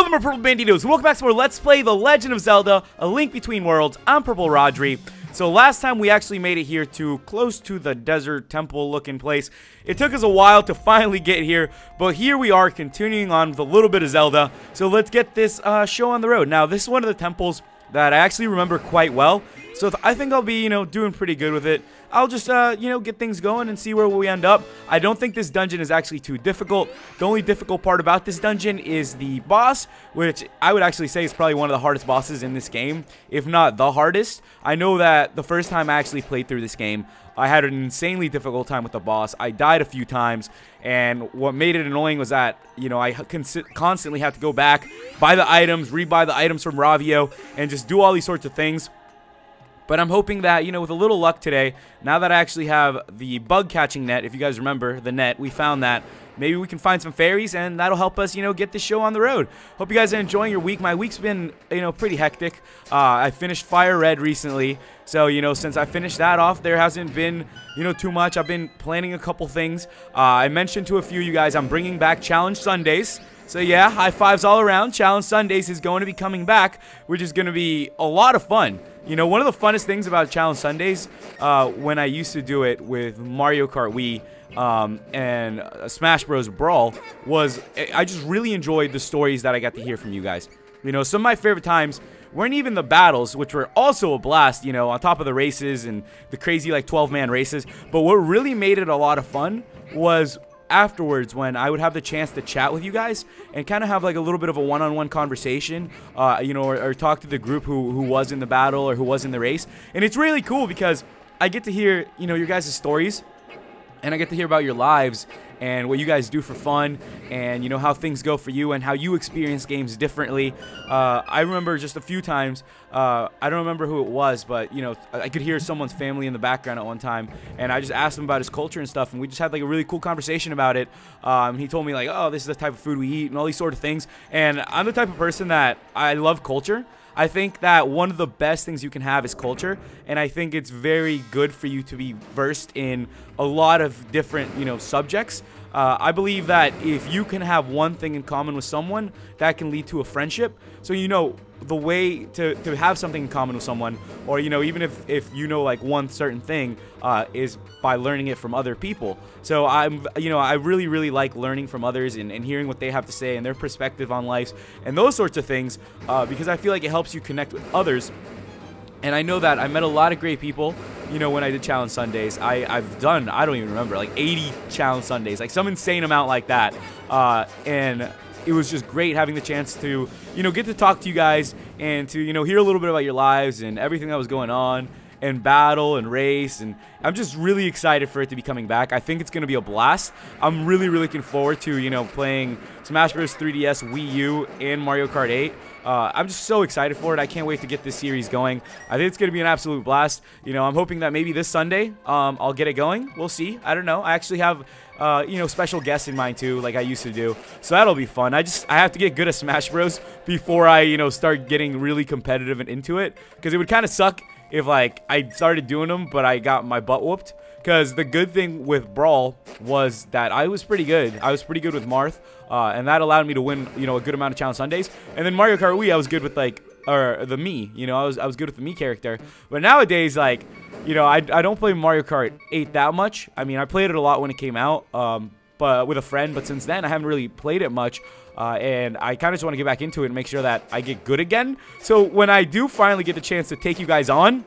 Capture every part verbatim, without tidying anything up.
Yo, my Purple Banditos, welcome back to more Let's Play The Legend of Zelda, A Link Between Worlds. I'm Purple Rodri. So last time we actually made it here to close to the desert temple looking place. It took us a while to finally get here, but here we are continuing on with a little bit of Zelda. So let's get this uh, show on the road. Now, this is one of the temples that I actually remember quite well. So I think I'll be, you know, doing pretty good with it. I'll just, uh, you know, get things going and see where we end up. I don't think this dungeon is actually too difficult. The only difficult part about this dungeon is the boss, which I would actually say is probably one of the hardest bosses in this game, if not the hardest. I know that the first time I actually played through this game, I had an insanely difficult time with the boss. I died a few times, and what made it annoying was that, you know, I constantly had to go back, buy the items, rebuy the items from Ravio, and just do all these sorts of things. But I'm hoping that, you know, with a little luck today, now that I actually have the bug catching net, if you guys remember the net, we found that. Maybe we can find some fairies, and that'll help us, you know, get this show on the road. Hope you guys are enjoying your week. My week's been, you know, pretty hectic. Uh, I finished Fire Red recently. So, you know, since I finished that off, there hasn't been, you know, too much. I've been planning a couple things. Uh, I mentioned to a few of you guys I'm bringing back Challenge Sundays. So, yeah, high fives all around. Challenge Sundays is going to be coming back, which is going to be a lot of fun. You know, one of the funnest things about Challenge Sundays, uh, when I used to do it with Mario Kart Wii um, and uh, Smash Bros. Brawl, was I just really enjoyed the stories that I got to hear from you guys. You know, some of my favorite times weren't even the battles, which were also a blast, you know, on top of the races and the crazy, like, twelve man races. But what really made it a lot of fun was afterwards, when I would have the chance to chat with you guys and kind of have like a little bit of a one-on-one conversation, uh, you know, or, or talk to the group who, who was in the battle or who was in the race. And it's really cool because I get to hear, you know, your guys' stories, and I get to hear about your lives and what you guys do for fun, and, you know, how things go for you and how you experience games differently. Uh, I remember just a few times, uh, I don't remember who it was, but, you know, I could hear someone's family in the background at one time, and I just asked him about his culture and stuff, and we just had, like, a really cool conversation about it. Um, he told me, like, oh, this is the type of food we eat and all these sort of things, and I'm the type of person that I love culture. I think that one of the best things you can have is culture, and I think it's very good for you to be versed in a lot of different, you know, subjects. Uh, I believe that if you can have one thing in common with someone, that can lead to a friendship. So, you know, the way to, to have something in common with someone, or, you know, even if, if you know, like, one certain thing, uh, is by learning it from other people. So I'm, you know, I really, really like learning from others and, and hearing what they have to say and their perspective on life and those sorts of things, uh, because I feel like it helps you connect with others. And I know that I met a lot of great people, you know, when I did Challenge Sundays. I, I've done, I don't even remember, like eighty Challenge Sundays, like some insane amount like that. Uh, and it was just great having the chance to, you know, get to talk to you guys and to, you know, hear a little bit about your lives and everything that was going on, and battle and race, and I'm just really excited for it to be coming back. I think it's going to be a blast. I'm really, really looking forward to, you know, playing Smash Bros. three D S, Wii U, and Mario Kart eight. Uh, I'm just so excited for it. I can't wait to get this series going. I think it's going to be an absolute blast. You know, I'm hoping that maybe this Sunday um, I'll get it going. We'll see. I don't know. I actually have, uh, you know, special guests in mind too, like I used to do. So that'll be fun. I just I have to get good at Smash Bros. Before I, you know, start getting really competitive and into it, because it would kind of suck if, like, I started doing them, but I got my butt whooped. Because the good thing with Brawl was that I was pretty good. I was pretty good with Marth, uh, and that allowed me to win, you know, a good amount of Challenge Sundays. And then Mario Kart Wii, I was good with, like, or the Mii, you know, I was I was good with the Mii character. But nowadays, like, you know, I I don't play Mario Kart eight that much. I mean, I played it a lot when it came out, um, but with a friend. But since then, I haven't really played it much. Uh, and I kind of just want to get back into it and make sure that I get good again. So when I do finally get the chance to take you guys on,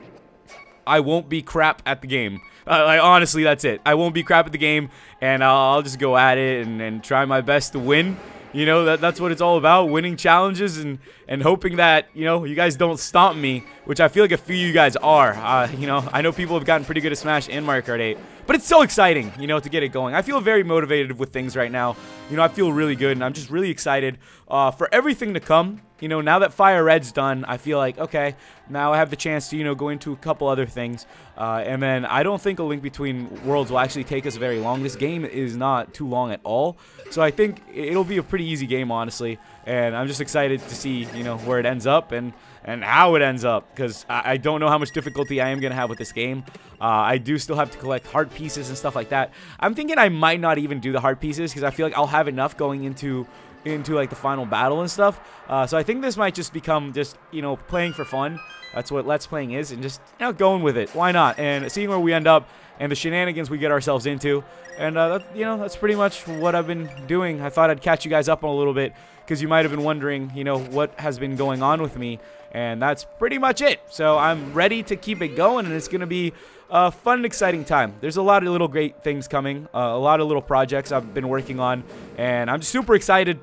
I won't be crap at the game. Uh, like, honestly, that's it. I won't be crap at the game, and I'll, I'll just go at it and, and try my best to win. You know, that that's what it's all about, winning challenges and, and hoping that, you know, you guys don't stomp me, which I feel like a few of you guys are. Uh, you know, I know people have gotten pretty good at Smash and Mario Kart eight, but it's so exciting, you know, to get it going. I feel very motivated with things right now. You know, I feel really good, and I'm just really excited uh, for everything to come. You know, now that Fire Red's done, I feel like, okay, now I have the chance to, you know, go into a couple other things. Uh, and then I don't think A Link Between Worlds will actually take us very long. This game is not too long at all. So I think it'll be a pretty easy game, honestly. And I'm just excited to see, you know, where it ends up and, and how it ends up. Because I, I don't know how much difficulty I am going to have with this game. Uh, I do still have to collect heart pieces and stuff like that. I'm thinking I might not even do the heart pieces because I feel like I'll have enough going into into like the final battle and stuff. Uh, so I think this might just become just, you know, playing for fun. That's what Let's Playing is, and just, you know, going with it. Why not? And seeing where we end up and the shenanigans we get ourselves into. And, uh, that, you know, that's pretty much what I've been doing. I thought I'd catch you guys up on a little bit because you might have been wondering, you know, what has been going on with me. And that's pretty much it. So I'm ready to keep it going, and it's going to be a fun and exciting time. There's a lot of little great things coming, uh, a lot of little projects I've been working on, and I'm super excited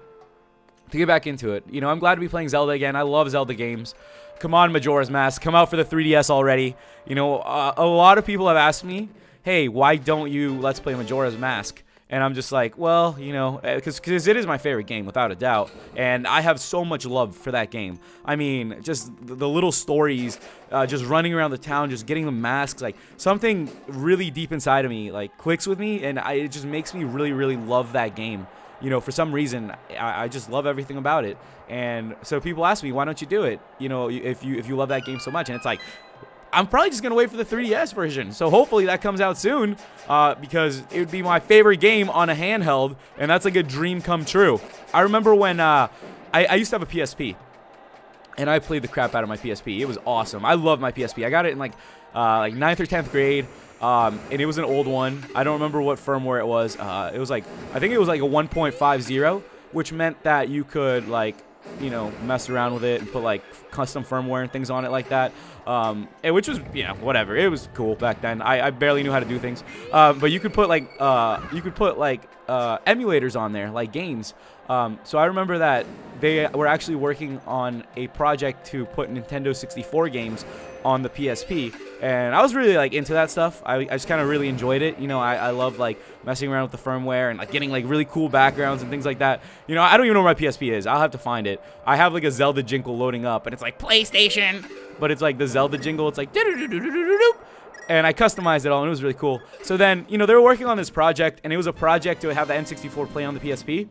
to get back into it. You know, I'm glad to be playing Zelda again. I love Zelda games. Come on, Majora's Mask. Come out for the three D S already. You know, uh, a lot of people have asked me, hey, why don't you Let's Play Majora's Mask? And I'm just like, well, you know, because because it is my favorite game, without a doubt. And I have so much love for that game. I mean, just the, the little stories, uh, just running around the town, just getting the masks, like, something really deep inside of me, like, clicks with me. And I, it just makes me really, really love that game. You know, for some reason, I, I just love everything about it. And so people ask me, why don't you do it? You know, if you if you love that game so much. And it's like, I'm probably just going to wait for the three D S version. So hopefully that comes out soon, uh, because it would be my favorite game on a handheld, and that's like a dream come true. I remember when uh, I, I used to have a P S P, and I played the crap out of my P S P. It was awesome. I love my P S P. I got it in like uh, like ninth or tenth grade. Um, and it was an old one. I don't remember what firmware it was. Uh, it was like, I think it was like a one point five zero, which meant that you could, like, you know, mess around with it and put like custom firmware and things on it like that. Um, and which was, you know, whatever. It was cool back then. I, I barely knew how to do things. Um, but you could put like, uh, you could put like uh, emulators on there, like games. Um, so I remember that they were actually working on a project to put Nintendo sixty-four games on the P S P, and I was really like into that stuff. I, I just kind of really enjoyed it. You know, I, I love like messing around with the firmware and like getting like really cool backgrounds and things like that. You know, I don't even know where my P S P is. I'll have to find it. I have like a Zelda jingle loading up, and it's like PlayStation, but it's like the Zelda jingle. It's like doo-doo-doo-doo-doo-doo. And I customized it all, and it was really cool. So then, you know, they were working on this project, and it was a project to have the N sixty-four play on the P S P.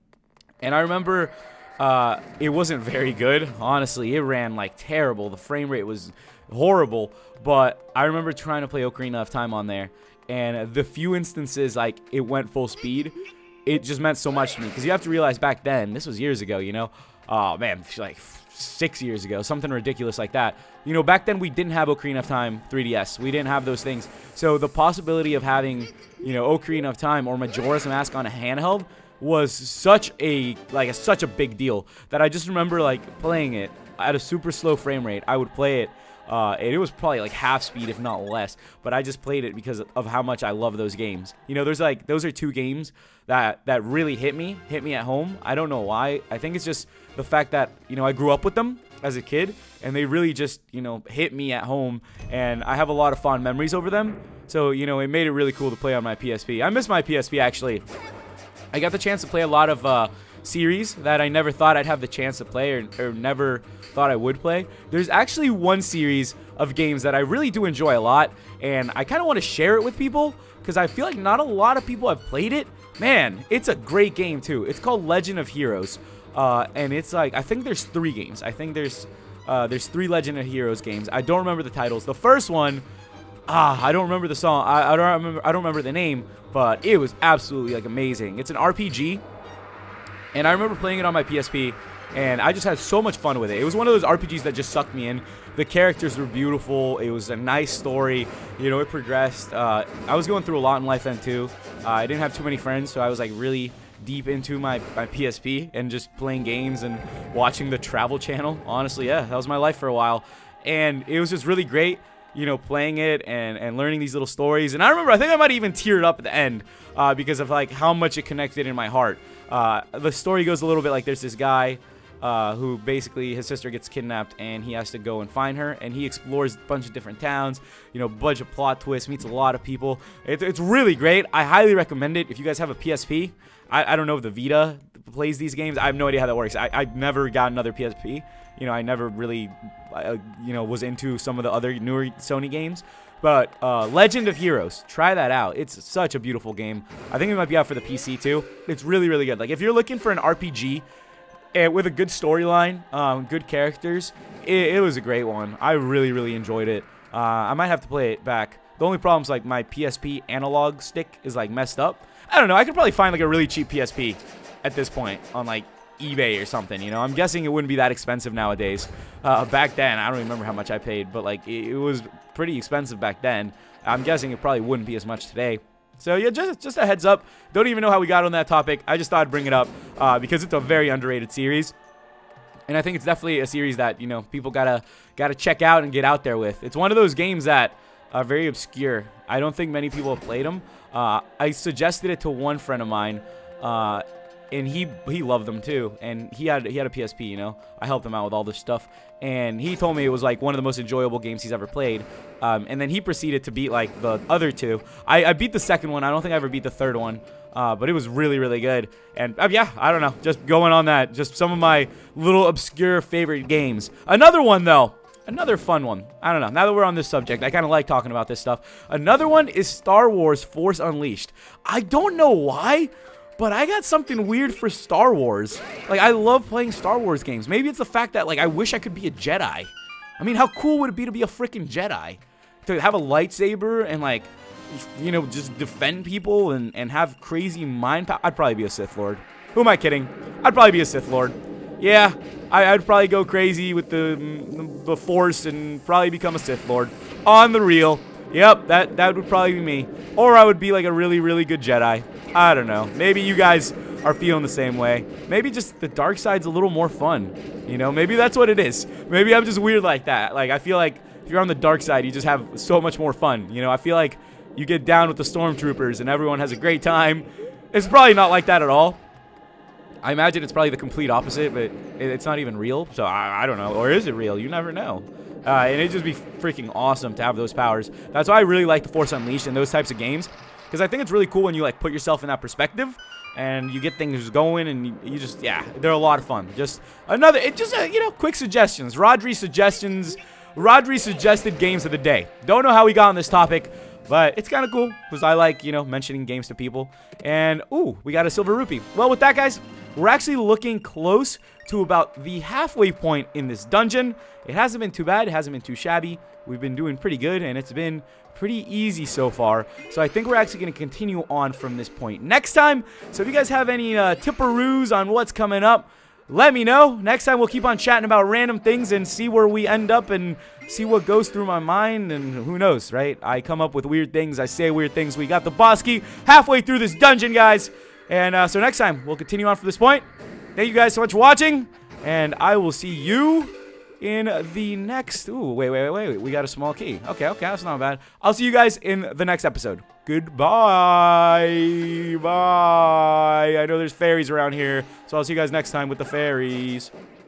And I remember uh, it wasn't very good. Honestly, it ran like terrible. The frame rate was horrible. But I remember trying to play Ocarina of Time on there, and the few instances like it went full speed, it just meant so much to me. Because you have to realize back then, this was years ago, you know. Oh man, like six years ago, something ridiculous like that. You know, back then we didn't have Ocarina of Time three D S. We didn't have those things. So the possibility of having, you know, Ocarina of Time or Majora's Mask on a handheld was such a like a, such a big deal that I just remember like playing it at a super slow frame rate. I would play it, uh, and it was probably like half speed, if not less. But I just played it because of how much I love those games. You know, there's like those are two games that that really hit me, hit me at home. I don't know why. I think it's just the fact that, you know, I grew up with them as a kid, and they really just, you know, hit me at home, and I have a lot of fond memories over them. So, you know, it made it really cool to play on my P S P. I miss my P S P actually. I got the chance to play a lot of uh, series that I never thought I'd have the chance to play, or, or never thought I would play. There's actually one series of games that I really do enjoy a lot, and I kind of want to share it with people because I feel like not a lot of people have played it. Man, it's a great game too. It's called Legend of Heroes, uh, and it's like, I think there's three games. I think there's uh, there's three Legend of Heroes games. I don't remember the titles. The first one, ah, I don't remember the song. I, I don't remember. I don't remember the name, but it was absolutely like amazing. It's an R P G, and I remember playing it on my P S P, and I just had so much fun with it. It was one of those R P Gs that just sucked me in. The characters were beautiful. It was a nice story. You know, it progressed. Uh, I was going through a lot in life then too. Uh, I didn't have too many friends, so I was like really deep into my, my P S P and just playing games and watching the Travel Channel. Honestly, yeah, that was my life for a while, and it was just really great. You know, playing it and, and learning these little stories. And I remember, I think I might have even teared up at the end uh, because of like how much it connected in my heart. Uh, the story goes a little bit like there's this guy uh, who basically, his sister gets kidnapped and he has to go and find her. And he explores a bunch of different towns, you know, bunch of plot twists, meets a lot of people. It, it's really great. I highly recommend it. If you guys have a P S P, I, I don't know if the Vita plays these games. I have no idea how that works. I, I've never got another P S P. You know, I never really, uh, you know, was into some of the other newer Sony games. But uh, Legend of Heroes, try that out. It's such a beautiful game. I think it might be out for the P C too. It's really, really good. Like, if you're looking for an R P G uh, with a good storyline, um, good characters, it, it was a great one. I really, really enjoyed it. Uh, I might have to play it back. The only problem is, like, my P S P analog stick is, like, messed up. I don't know. I could probably find, like, a really cheap P S P at this point on, like, eBay or something, you know? I'm guessing it wouldn't be that expensive nowadays. Uh, back then, I don't remember how much I paid, but, like, it, it was pretty expensive back then. I'm guessing it probably wouldn't be as much today. So, yeah, just, just a heads up. Don't even know how we got on that topic. I just thought I'd bring it up uh, because it's a very underrated series. And I think it's definitely a series that, you know, people gotta gotta check out and get out there with. It's one of those games that are very obscure. I don't think many people have played them. Uh, I suggested it to one friend of mine, uh, and he he loved them too. And he had he had a P S P, you know. I helped him out with all this stuff, and he told me it was like one of the most enjoyable games he's ever played. Um, and then he proceeded to beat like the other two. I, I beat the second one. I don't think I ever beat the third one. Uh, but it was really, really good. And, uh, yeah, I don't know. Just going on that. Just some of my little obscure favorite games. Another one, though. Another fun one. I don't know. Now that we're on this subject, I kind of like talking about this stuff. Another one is Star Wars Force Unleashed. I don't know why, but I got something weird for Star Wars. Like, I love playing Star Wars games. Maybe it's the fact that, like, I wish I could be a Jedi. I mean, how cool would it be to be a freaking Jedi? To have a lightsaber and, like, you know, just defend people and, and have crazy mind power. I'd probably be a Sith Lord. Who am I kidding? I'd probably be a Sith Lord. Yeah, I, I'd probably go crazy with the the Force and probably become a Sith Lord. On the real. Yep, that, that would probably be me. Or I would be like a really, really good Jedi. I don't know. Maybe you guys are feeling the same way. Maybe just the dark side's a little more fun. You know, maybe that's what it is. Maybe I'm just weird like that. Like, I feel like if you're on the dark side, you just have so much more fun. You know, I feel like you get down with the stormtroopers and everyone has a great time. It's probably not like that at all. I imagine it's probably the complete opposite, but it's not even real. So I, I don't know. Or is it real? You never know. Uh, and it'd just be freaking awesome to have those powers. That's why I really like the Force Unleashed and those types of games. Because I think it's really cool when you like put yourself in that perspective and you get things going and you, you just, yeah, they're a lot of fun. Just another, it just, uh, you know, quick suggestions. Rodri suggestions. Rodri suggested games of the day. Don't know how we got on this topic. But it's kind of cool because I like, you know, mentioning games to people. And, ooh, we got a silver rupee. Well, with that, guys, we're actually looking close to about the halfway point in this dungeon. It hasn't been too bad. It hasn't been too shabby. We've been doing pretty good, and it's been pretty easy so far. So I think we're actually going to continue on from this point next time. So if you guys have any uh, tipperoos on what's coming up, let me know. Next time we'll keep on chatting about random things and see where we end up and see what goes through my mind, and who knows, right? I come up with weird things. I say weird things. We got the boss key halfway through this dungeon, guys. And uh, so next time we'll continue on from this point. Thank you guys so much for watching, and I will see you in the next... Ooh, wait, wait, wait, wait. We got a small key. Okay, okay, that's not bad. I'll see you guys in the next episode. Goodbye. Bye. I know there's fairies around here, so I'll see you guys next time with the fairies.